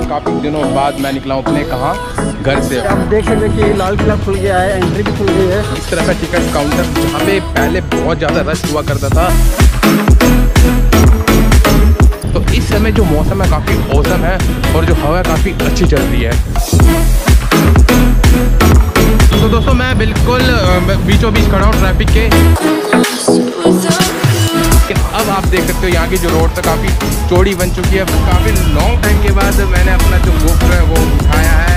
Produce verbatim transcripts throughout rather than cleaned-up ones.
काफ़ी दिनों बाद मैं निकला हूँ अपने कहाँ घर से। आप देख सकते हैं कि लाल किला खुल गया है, एंट्री भी खुल गई है। इस तरह का टिकट काउंटर जहाँ पे पहले बहुत ज़्यादा रश हुआ करता था, तो इस समय जो मौसम है काफ़ी औसम है और जो हवा काफ़ी अच्छी चल रही है। तो दोस्तों मैं बिल्कुल बीचों बीच खड़ा हूँ ट्रैफिक के, लेकिन अब आप देख सकते हो यहाँ की जो रोड तो काफ़ी चौड़ी बन चुकी है। काफ़ी लॉन्ग टाइम के बाद मैंने अपना जो GoPro है वो उठाया है।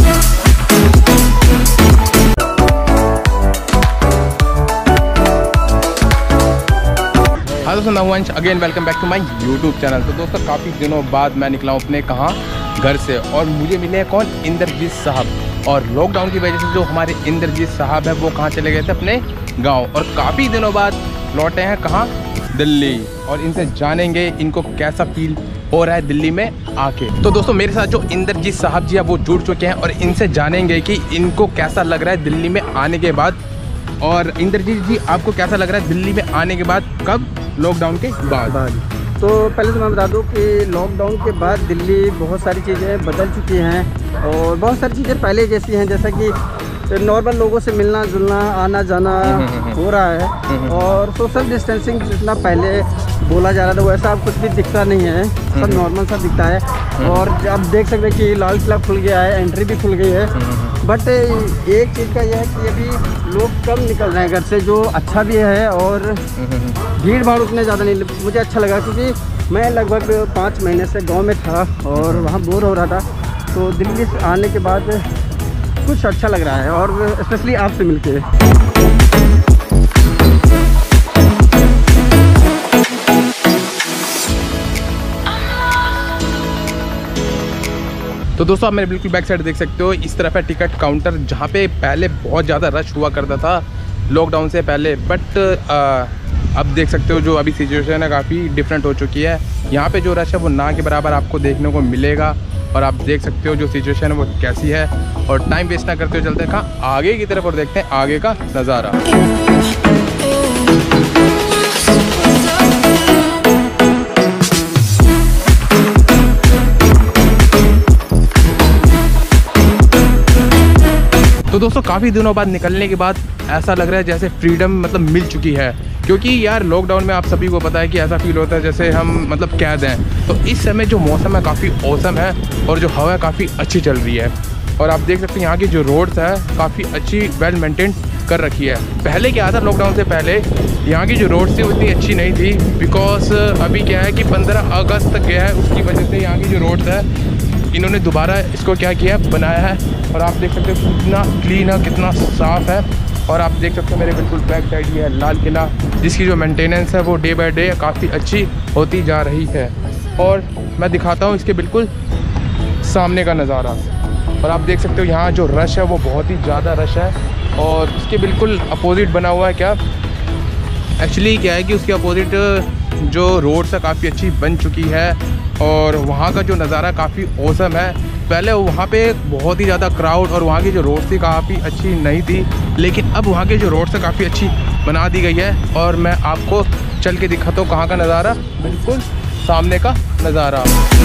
हाँ दोस्तों, मैं Vansh again welcome back to my YouTube channel. तो दोस्तों काफ़ी दिनों बाद मैं निकला हूँ अपने कहाँ घर से, और मुझे मिले हैं कौन, इंद्रजीत साहब। और लॉकडाउन की वजह से जो हमारे इंद्रजीत साहब है वो कहाँ चले गए थे, अपने गांव, और काफ़ी दिनों बाद लौटे हैं कहाँ, दिल्ली। और इनसे जानेंगे इनको कैसा फील हो रहा है दिल्ली में आके। तो दोस्तों मेरे साथ जो इंद्रजीत साहब जी है वो जुड़ चुके हैं और इनसे जानेंगे कि इनको कैसा लग रहा है दिल्ली में आने के बाद। और इंद्रजीत जी, आपको कैसा लग रहा है दिल्ली में आने के बाद, कब, लॉकडाउन के बाद? तो पहले तो मैं बता दूं कि लॉकडाउन के बाद दिल्ली बहुत सारी चीज़ें बदल चुकी हैं और बहुत सारी चीज़ें पहले जैसी हैं, जैसा कि नॉर्मल लोगों से मिलना जुलना, आना जाना हो रहा है, और सोशल डिस्टेंसिंग जितना पहले बोला जा रहा था वैसा अब कुछ भी दिखता नहीं है, सब नॉर्मल सा दिखता है। और अब देख सकते हैं कि लाल किला खुल गया है, एंट्री भी खुल गई है। बट एक चीज़ का यह है कि अभी लोग कम निकल रहे हैं घर से, जो अच्छा भी है, और भीड़ भाड़ उतने ज़्यादा नहीं। मुझे अच्छा लगा क्योंकि मैं लगभग पाँच महीने से गांव में था और वहाँ बोर हो रहा था, तो दिल्ली से आने के बाद कुछ अच्छा लग रहा है, और स्पेशली आपसे मिलके। तो दोस्तों आप मेरे बिल्कुल बैक साइड देख सकते हो, इस तरफ है टिकट काउंटर जहाँ पे पहले बहुत ज़्यादा रश हुआ करता था लॉकडाउन से पहले। बट अब देख सकते हो जो अभी सिचुएशन है काफ़ी डिफरेंट हो चुकी है। यहाँ पे जो रश है वो ना के बराबर आपको देखने को मिलेगा, और आप देख सकते हो जो सिचुएशन है वो कैसी है। और टाइम वेस्ट ना करते हुए चलते हैं कहाँ, आगे की तरफ, और देखते हैं आगे का नज़ारा। तो दोस्तों काफ़ी दिनों बाद निकलने के बाद ऐसा लग रहा है जैसे फ्रीडम मतलब मिल चुकी है, क्योंकि यार लॉकडाउन में आप सभी को पता है कि ऐसा फील होता है जैसे हम मतलब कैद हैं। तो इस समय जो मौसम है काफ़ी औसम है और जो हवा काफ़ी अच्छी चल रही है। और आप देख सकते हैं यहाँ की जो रोड्स है काफ़ी अच्छी वेल मेंटेन कर रखी है। पहले क्या था, लॉकडाउन से पहले यहाँ की जो रोड्स थी उतनी अच्छी नहीं थी, बिकॉज अभी क्या है कि पंद्रह अगस्त तक गया है, उसकी वजह से यहाँ की जो रोड्स है इन्होंने दोबारा इसको क्या किया, बनाया है। और आप देख सकते हो कितना क्लीन है, कितना साफ़ है। और आप देख सकते हो मेरे बिल्कुल बैक साइड ये है लाल किला, जिसकी जो मेंटेनेंस है वो डे बाय डे काफ़ी अच्छी होती जा रही है। और मैं दिखाता हूँ इसके बिल्कुल सामने का नज़ारा। और आप देख सकते हो यहाँ जो रश है वो बहुत ही ज़्यादा रश है, और उसके बिल्कुल अपोजिट बना हुआ है क्या, एक्चुअली क्या है कि उसके अपोजिट जो रोड्स है काफ़ी अच्छी बन चुकी है, और वहाँ का जो नज़ारा काफ़ी औसम है। पहले वहाँ पे बहुत ही ज़्यादा क्राउड और वहाँ की जो रोड थी काफ़ी अच्छी नहीं थी, लेकिन अब वहाँ की जो रोड है काफ़ी अच्छी बना दी गई है। और मैं आपको चल के दिखाता हूँ कहाँ का नज़ारा, बिल्कुल सामने का नज़ारा।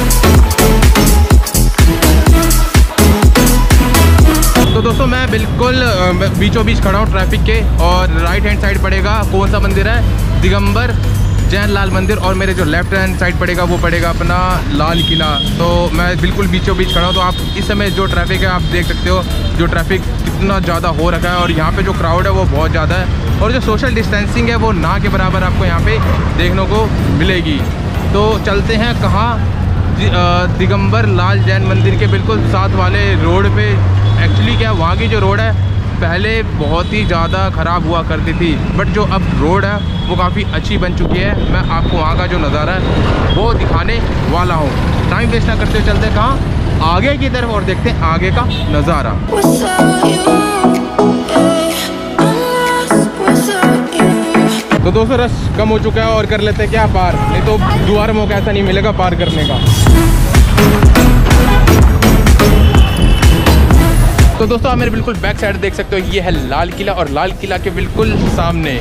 तो दोस्तों मैं बिल्कुल बीचों बीच खड़ा हूँ ट्रैफिक के, और राइट हैंड साइड पड़ेगा कौन सा मंदिर है, दिगंबर जैन लाल मंदिर, और मेरे जो लेफ्ट हैंड साइड पड़ेगा वो पड़ेगा अपना लाल किला। तो मैं बिल्कुल बीचों बीच खड़ा हूँ। तो आप इस समय जो ट्रैफिक है आप देख सकते हो जो ट्रैफिक कितना ज़्यादा हो रखा है, और यहाँ पे जो क्राउड है वो बहुत ज़्यादा है, और जो सोशल डिस्टेंसिंग है वो ना के बराबर आपको यहाँ पे देखने को मिलेगी। तो चलते हैं कहाँ, दिगंबर लाल जैन मंदिर के बिल्कुल साथ वाले रोड पे। एक्चुअली क्या वहाँ की जो रोड है पहले बहुत ही ज़्यादा ख़राब हुआ करती थी, बट जो अब रोड है वो काफ़ी अच्छी बन चुकी है। मैं आपको वहाँ का जो नज़ारा है वो दिखाने वाला हूँ। टाइम वेस्ट ना करते हुए चलते हैं कहाँ, आगे की तरफ, और देखते हैं आगे का नज़ारा। तो दोस्तों रश कम हो चुका है, और कर लेते हैं क्या पार, नहीं तो दोबारा मौका ऐसा नहीं मिलेगा पार करने का। तो दोस्तों आप मेरे बिल्कुल बैक साइड देख सकते हो, ये है लाल किला, और लाल किला के बिल्कुल सामने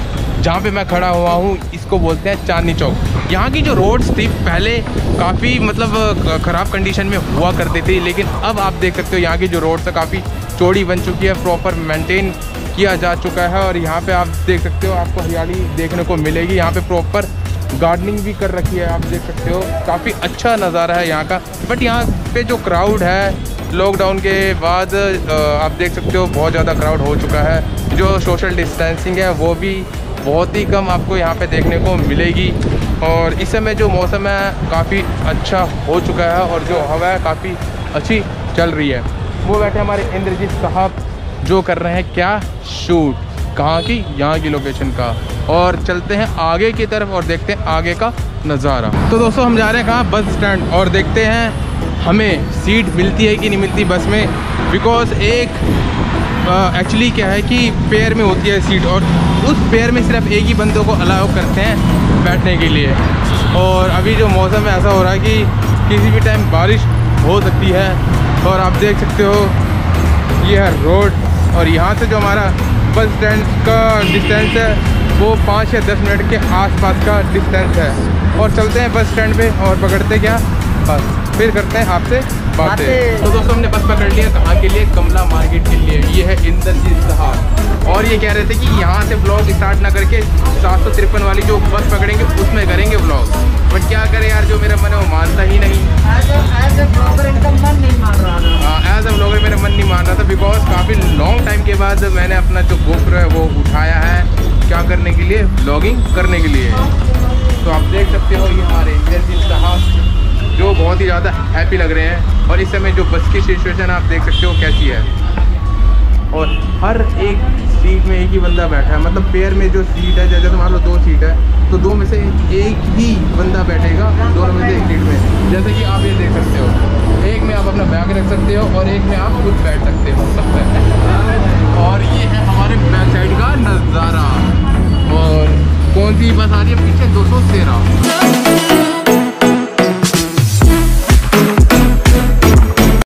जहाँ पे मैं खड़ा हुआ हूँ इसको बोलते हैं चांदनी चौक। यहाँ की जो रोड्स थी पहले काफ़ी मतलब ख़राब कंडीशन में हुआ करती थी, लेकिन अब आप देख सकते हो यहाँ की जो रोड्स है काफ़ी चौड़ी बन चुकी है, प्रॉपर मेंटेन किया जा चुका है। और यहाँ पे आप देख सकते हो आपको हरियाली देखने को मिलेगी। यहाँ पे प्रॉपर गार्डनिंग भी कर रखी है, आप देख सकते हो काफ़ी अच्छा नज़ारा है यहाँ का। बट यहाँ पे जो क्राउड है लॉकडाउन के बाद आप देख सकते हो बहुत ज़्यादा क्राउड हो चुका है। जो सोशल डिस्टेंसिंग है वो भी बहुत ही कम आपको यहाँ पे देखने को मिलेगी। और इस समय जो मौसम है काफ़ी अच्छा हो चुका है और जो हवा है काफ़ी अच्छी चल रही है। वो बैठे हमारे इंद्रजीत साहब जो कर रहे हैं क्या शूट, कहाँ की, यहाँ की लोकेशन का। और चलते हैं आगे की तरफ और देखते हैं आगे का नज़ारा। तो दोस्तों हम जा रहे हैं कहाँ, बस स्टैंड, और देखते हैं हमें सीट मिलती है कि नहीं मिलती बस में। बिकॉज एक एक्चुअली uh, क्या है कि पेयर में होती है सीट और उस पेयर में सिर्फ एक ही बंदों को अलाउ करते हैं बैठने के लिए। और अभी जो मौसम है ऐसा हो रहा है कि किसी भी टाइम बारिश हो सकती है। और आप देख सकते हो ये है रोड और यहाँ से जो हमारा बस स्टैंड का डिस्टेंस है वो पाँच या दस मिनट के आसपास का डिस्टेंस है। और चलते हैं बस स्टैंड पे और पकड़ते क्या बस, फिर करते हैं आपसे बातें। तो दोस्तों हमने बस पकड़ लिया, कहाँ के लिए, कमला मार्केट के लिए। ये है इंद्रजीत साहब और ये कह रहे थे कि यहाँ से ब्लॉग स्टार्ट ना करके सात सौ तिरपन वाली जो बस पकड़ेंगे उसमें करेंगे ब्लॉग। बट क्या करें यार, जो मेरा मन है वो मानता ही नहीं। एज ए ब्लॉगर इनका मन नहीं मान रहा था। एज ए ब्लॉगर मेरा मन नहीं मान रहा था बिकॉज काफ़ी लॉन्ग टाइम के बाद मैंने अपना जो गोप्रो है वो उठाया है। क्या करने के लिए, ब्लॉगिंग करने के लिए। तो आप देख सकते हो ये हमारे इंद्रजीत साहब जो बहुत ही ज़्यादा हैप्पी लग रहे हैं। और इस समय जो बस की सिचुएशन आप देख सकते हो कैसी है। और हर एक सीट में एक ही बंदा बैठा है, मतलब पेयर में जो सीट है, जैसे मान लो दो सीट है तो दो में से एक ही बंदा बैठेगा दोनों में से एक सीट में। जैसे कि आप ये देख सकते हो, एक में आप अपना बैग रख सकते हो और एक में आप खुद बैठ सकते हो सब पे। और ये है हमारे बैक साइड का नज़ारा। और कौन सी बस आ रही है पीछे, दो सौ तेरह।